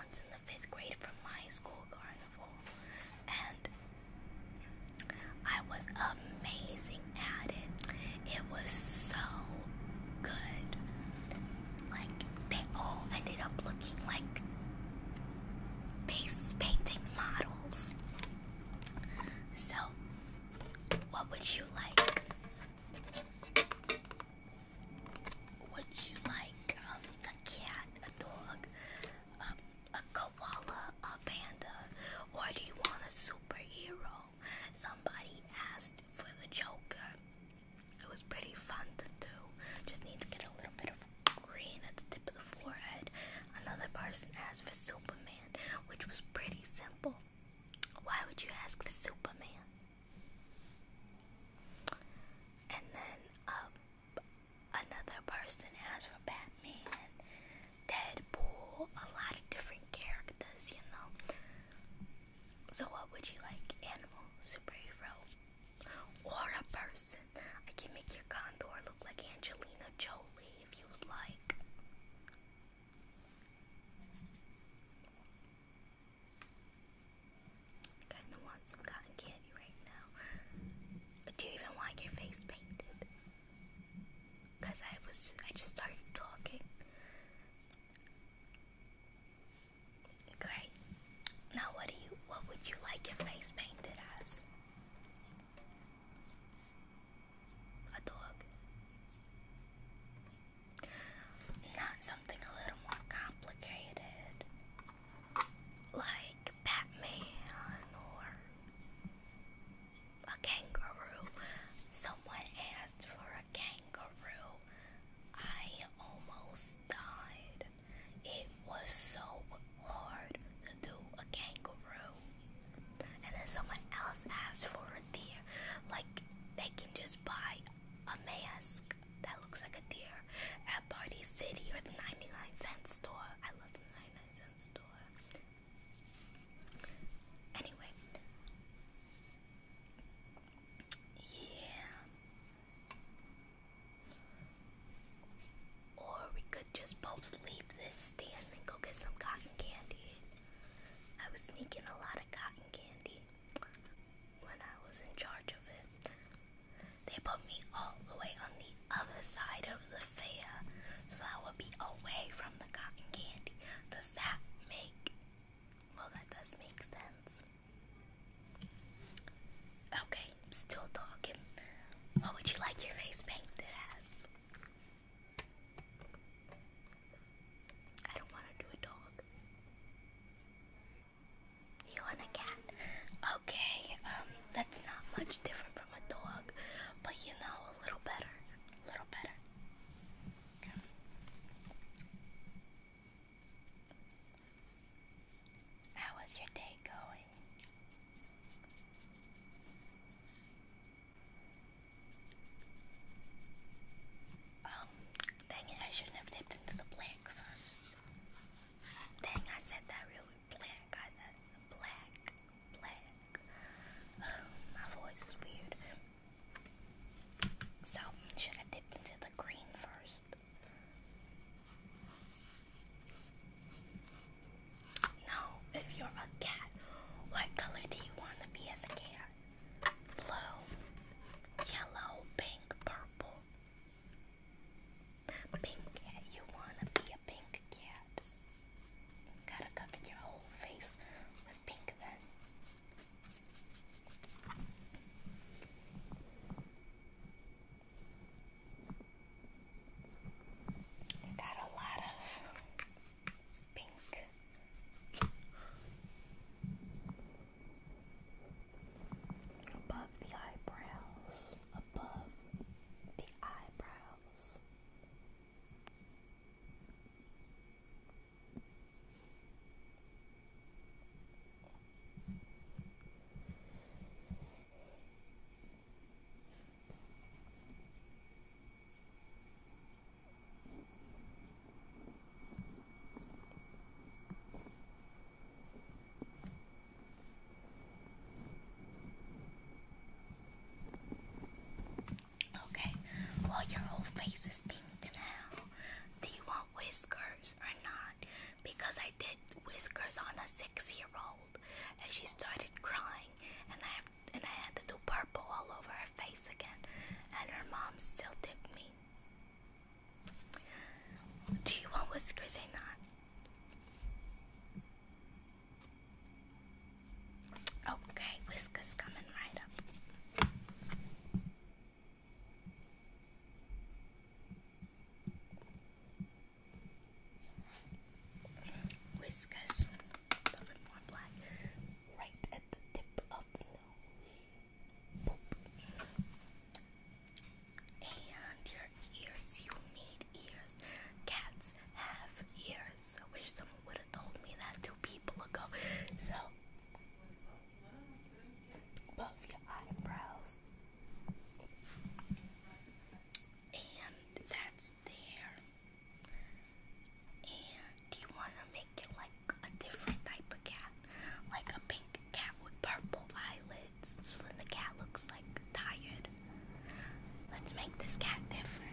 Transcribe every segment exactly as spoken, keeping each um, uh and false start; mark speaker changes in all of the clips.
Speaker 1: once in the fifth grade from my school carnival, and I was amazing at it. It was so good. Like, they all ended up looking like face painting models. So, what would you like? Would you like um, a cat, a dog, um, a koala, a panda, or do you want a superhero? Somebody asked for the Joker. It was pretty fun to do. Just need to get a little bit of green at the tip of the forehead. Another person asked for Superman, which was pretty simple. Why would you ask for Superman? And then um, another person asked for Batman, Deadpool, a lot of different characters, you know. So what would you like? Animal, superhero, or a person? I can make your contour look like Angelina Jolie if you would like. You guys know want some cotton candy, right? did whiskers on a six-year-old, and she started crying, and I have, and I had to do purple all over her face again, and her mom still tipped me. Do you want whiskers or not? Okay, whiskers coming right up. Whiskers, a little bit more black, right at the tip of the nose. Boop. And your ears, you need ears. Cats have ears. I wish someone would have told me that two people ago. So, above your eyebrows. And that's there. And do you want to make it like a different type of cat? Like a pink cat with purple eyelids. So then the cat looks like tired. Let's make this cat different.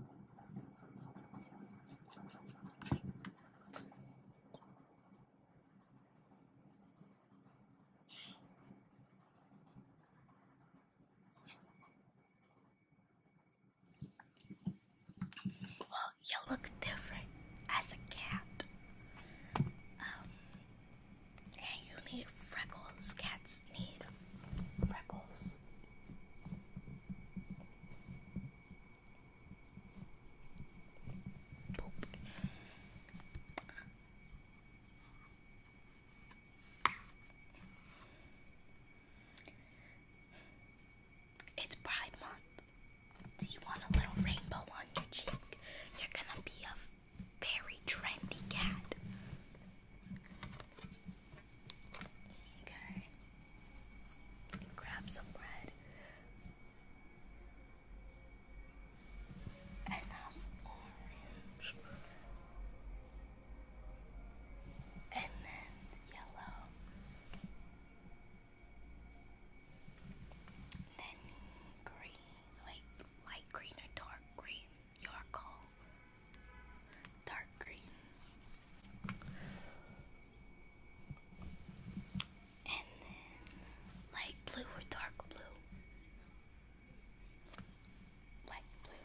Speaker 1: Well, you look different as a cat. Um, and you need freckles. Cats need freckles. Boop. It's Pride Month. Do you want a little rainbow on your cheek? You're gonna be a very trendy cat. Okay. Grab some bread. And now some orange. And then yellow. Then green. Wait, light green or dark green? Your call. Dark green. And then light blue or dark blue? Light blue.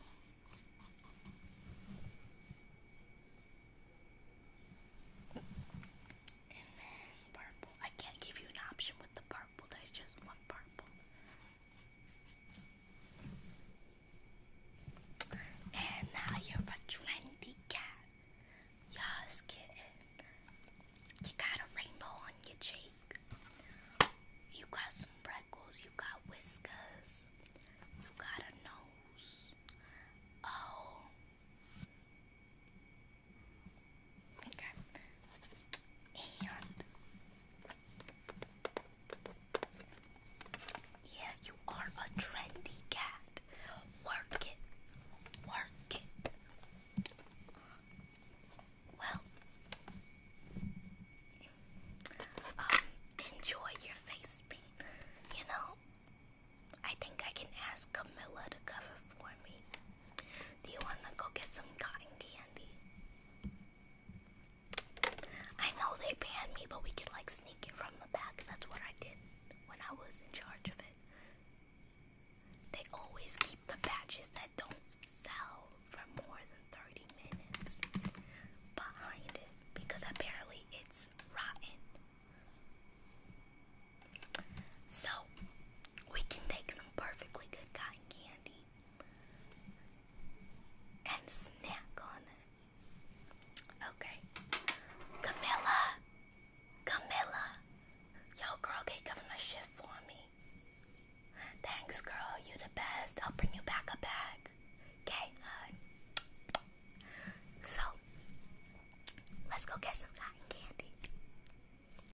Speaker 1: And then purple. I can't give you an option with the purple. There's just one purple. And now you're a trendy cat. Yes, kitten. You got a rainbow on your cheek. You got some freckles. You got whiskers. You got a nose. Oh. Okay. And yeah, you are a trendy cat. Work it. Work it. Well, um, enjoy your face paint. You know, I think I can ask Camilla to cover for me. Do you want to go get some cotton candy? I know they banned me, but we could like sneak it from the back. That's what I did when I was in charge of it. They always keep the batches that don't